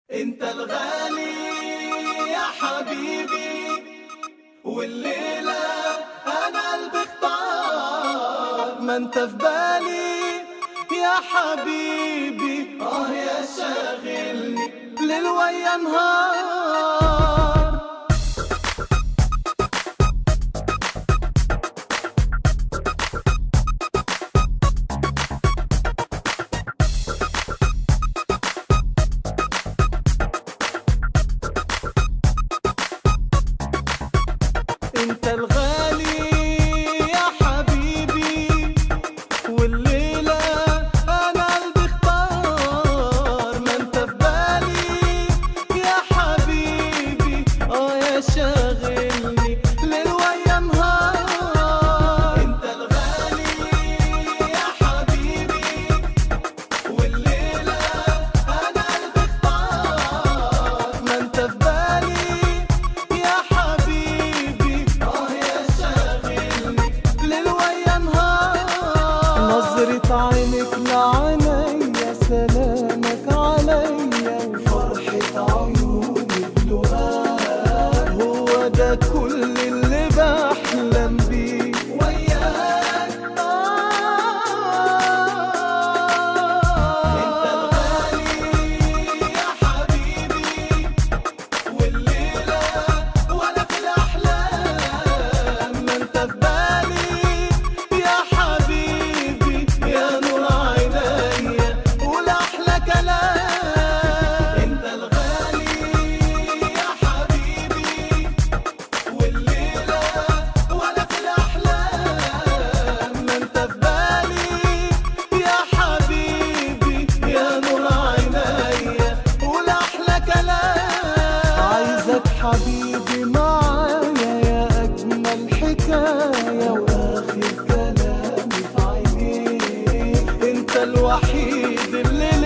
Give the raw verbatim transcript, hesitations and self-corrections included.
انت الغالي يا حبيبي، والليلة انا قلبي اختار. ما انت في بالي يا حبيبي، اه يا شاغلني ليل ويا نهار. انت الغالي يا حبيبي، والليلة انا قلبي اختار. ما انت في بالي يا حبيبي، اه يا شاغلني ليل ويا نهار. انت الغالي يا حبيبي، والليلة انا قلبي اختار. ما انت في بالي يا حبيبي، نظرة عينك لعينيا، سلامك عليا، وفرحة عيونك لقاك. هو ده كل اللي بحلم بيه وياك. انت الغالي يا حبيبي، والليلة ولا في الأحلام. ما انت في بالي يا حبيبي، يا نور عينيا والأحلى كلام. انت الغالي يا حبيبي، والليلة ولا في الأحلام. ما انت في بالي يا حبيبي، يا نور عينيا والأحلى كلام. عايزك حبيبي معايا، يا أجمل حكاية وآخر كلامي في عينيك. انت الوحيد اللي